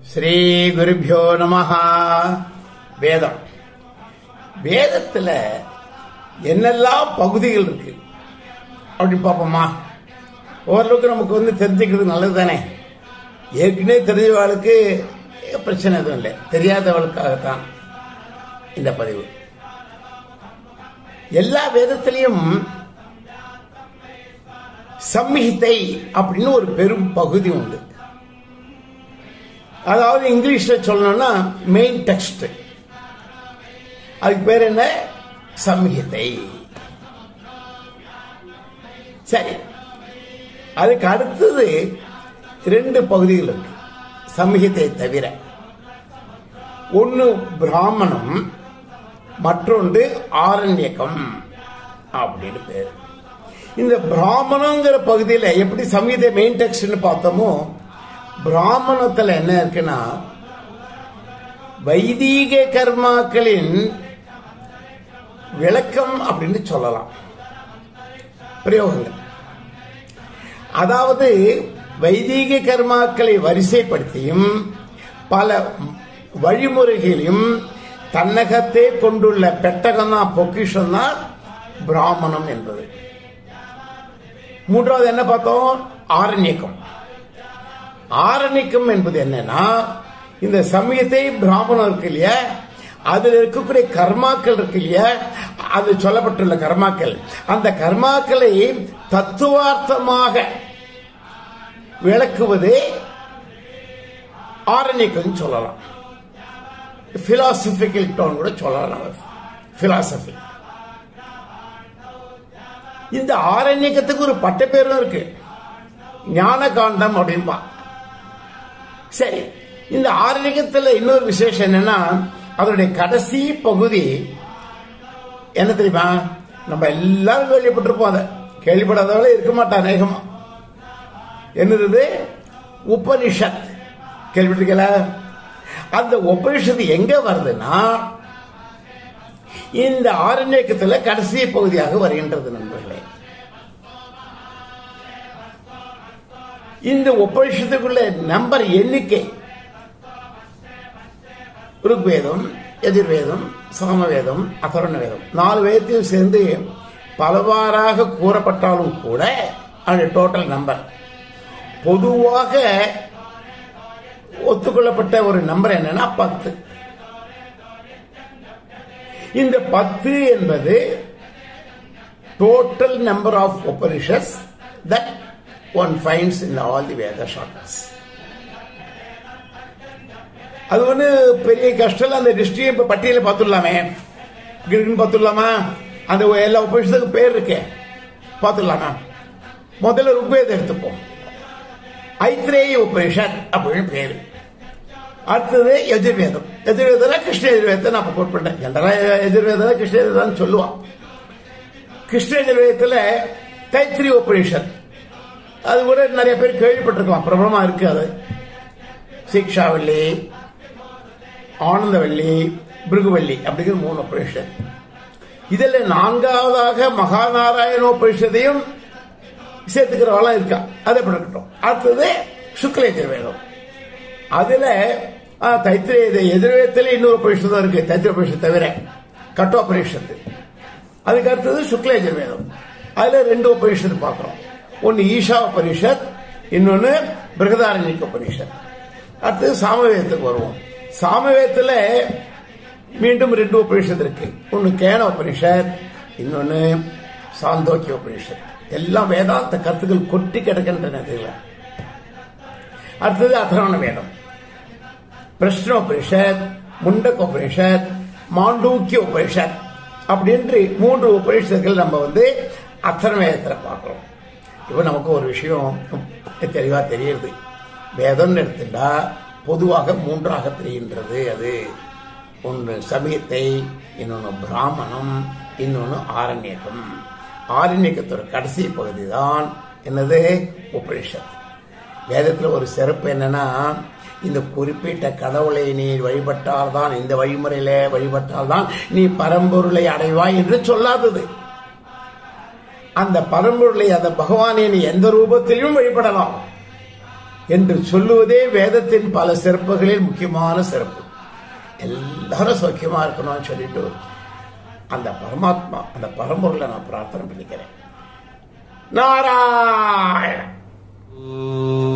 ஸ்ரீ குருபியோ நமஹ. வேதம். வேதத்துல என்னெல்லாம் பகுதிகள் இருக்கு அப்படின்னு பார்ப்போமா? ஓரளவுக்கு நமக்கு தெரிஞ்சுக்கிறது நல்லது தானே. ஏற்கனவே தெரிஞ்சவர்களுக்கு பிரச்சனை எதுவும் இல்லை, தெரியாதவளுக்காகத்தான் இந்த பதிவு. எல்லா வேதத்திலையும் சம்ஹிதை அப்படின்னு ஒரு பெரும் பகுதி உண்டு. அதாவது இங்கிலீஷ்ல சொல்லணும்னா மெயின் டெக்ஸ்ட். அதுக்கு பேர் என்ன? சம்ஹிதை. சரி, அதுக்கு அடுத்தது 2 பகுதிகள் இருக்கு சம்ஹிதை தவிர. ஒன்னு பிராமணம், மற்றொன்று ஆரண்யகம் அப்படின்னு பேரு. இந்த பிராமணங்கிற பகுதியில் எப்படி சம்ஹிதை மெயின் டெக்ஸ்ட் பார்த்தோமோ, பிராமணத்துல என்ன இருக்குன்னா வைதீக கர்மாக்களின் விளக்கம் அப்படின்னு சொல்லலாம். பிரயோகங்கள், அதாவது வைதீக கர்மாக்களை வரிசைப்படுத்தியும் பல வழிமுறைகளையும் தன்னகத்தே கொண்டுள்ள பெட்டகம் தான், பொக்கிஷம் தான் பிராமணம் என்பது. மூன்றாவது என்ன பார்த்தோம்? ஆரண்யகம். ஆரண்யகம் என்பது என்னன்னா, இந்த சமயத்தை பிராமணம் இருக்கு இல்லையா, அதில் இருக்கக்கூடிய கர்மாக்கள் இருக்கு இல்லையா, அது சொல்லப்பட்டுள்ள கர்மாக்கள், அந்த கர்மாக்களை தத்துவார்த்தமாக விளக்குவதே ஆரண்யகம் சொல்லலாம். பிலாசபிக்கல் டோன் கூட சொல்லலாம். பிலாசபி. இந்த ஆரண்யகத்துக்கு ஒரு பட்ட பேரும் இருக்கு, ஞான காண்டம் அப்படின்பா. சரி, இந்த ஆரண்யகத்தில் இன்னொரு விசேஷம் என்னன்னா, அதனுடைய கடைசி பகுதி என்ன தெரியுமா? நம்ம எல்லாரும் கேள்விப்பட்டிருப்போம், அதை கேள்விப்படாதவங்களே இருக்க மாட்டான் அநேகமா. என்னது? உபனிஷத். கேள்விப்பட்டிருக்கல? அந்த உபனிஷத்து எங்க வருதுன்னா இந்த ஆரண்யகத்தில் கடைசி பகுதியாக வருகின்றது நண்பர்களே. இந்த உபனிஷத்துக்குள்ள நம்பர் எண்ணிக்கை ருக்வேதம், எதிர்வேதம், சாமவேதம், அதர்வண வேதம் 4 வேதத்தையும் சேர்ந்து பலவாறாக கூறப்பட்டாலும் கூட அந்த டோட்டல் நம்பர் பொதுவாக ஒத்துக்கொள்ளப்பட்ட ஒரு நம்பர் என்னன்னா 10. இந்த 10 என்பது total number of Upanishads that one finds in all the Veda Shakas. அது ஒண்ணு பெரிய கஷ்டம். அந்த டிஸ்ட்ரிக்ட் இப்ப பட்டியல பார்த்துடலாமே, பார்த்துடலாமா? அந்த எல்லா உபனிஷத்துக்கு பேர் இருக்கே, பார்த்துடலாமா? முதல்ல ருக்வேதம் எடுத்துப்போம். ஐத்ரேய உபனிஷத் அப்படின்னு பேரு. அடுத்தது யஜுர்வேதம். யஜுர்வேதம் கிருஷ்ண யஜுர்வேதத்தை நான் கோட் பண்றேன். ஜெனரலா யஜுர்வேதம் கிருஷ்ண யஜுர்வேதம் சொல்லுவான். கிருஷ்ண யஜுர்வேதத்துல தைத்திரிய உபனிஷத், அது கூட நிறைய பேர் கேள்விப்பட்டிருக்கலாம், பிரபலமா இருக்கு. அது சீக்ஷாவல்லி, ஆனந்தவல்லி, பிருகுவல்லி அப்படிங்கிற 3 உபனிஷத். இதுல 4வதாக மகாநாராயண உபனிஷத்தையும் சேர்த்துக்கிறவெல்லாம் இருக்கா, அதை இருக்கட்டும். அடுத்தது சுக்ல யஜுர்வேதம். அதுல தைத்திரிய எதிர்வேதத்தில் இன்னொரு உபனிஷத்து இருக்கு, தைத்திரிய உபனிஷத்து தவிர கட்டோபனிஷத்து. அதுக்கு அடுத்தது சுக்ல யஜுர்வேதம். அதுல 2 உபனிஷத்து பார்க்கிறோம். ஒன்னு ஈஷா உபனிஷத், இன்னொன்னு பிருகதாரண்யக உபனிஷத். அடுத்தது சாமவேதத்துக்கு வருவோம். சாமவேதத்துல மீண்டும் 2 உபனிஷத்து இருக்கு. ஒன்னு கேன உபனிஷத், இன்னொன்னு சாந்தோக்கிய உபனிஷத். எல்லாம் வேதாந்த கருத்துக்கள் கொட்டி கிடக்கின்றன. அடுத்தது அதர்வண வேதம், பிரஷ்ன உபனிஷத், முண்டக உபனிஷத், மாண்டூக்கிய உபனிஷத் அப்படின்று 3 உபனிஷத்துக்கள் நம்ம அதர்வண வேதத்துல பார்க்கிறோம். இப்ப நமக்கு ஒரு விஷயம் தெளிவா தெரியுது. வேதம் எடுத்துட்டா பொதுவாக 3ஆக தெரிகின்றது. அது ஒன்று சமயத்தை, இன்னொன்னு பிராமணம், இன்னொன்னு ஆரண்யகம். ஆரண்யகத்தோட கடைசி பகுதி தான் என்னது? உபனிஷத். வேதத்தில் ஒரு சிறப்பு என்னன்னா, இந்த குறிப்பிட்ட கடவுளை நீ வழிபட்டால்தான், இந்த வழிமுறையில வழிபட்டால்தான் நீ பரம்பொருளை அடைவாய் என்று சொல்லாதது. அந்த பரம்பொருளை, அந்த பகவானை நீ எந்த ரூபத்திலும் வழிபடலாம். என்று சொல்லுவதே வேதத்தின் பல சிறப்புகளில் முக்கியமான சிறப்பு. எல்லாரும் சௌக்கியமா இருக்கணும்னு சொல்லிட்டு அந்த பரமாத்மா, அந்த பரம்பொருளை நான் பிரார்த்தனை பண்ணிக்கிறேன். நாராயண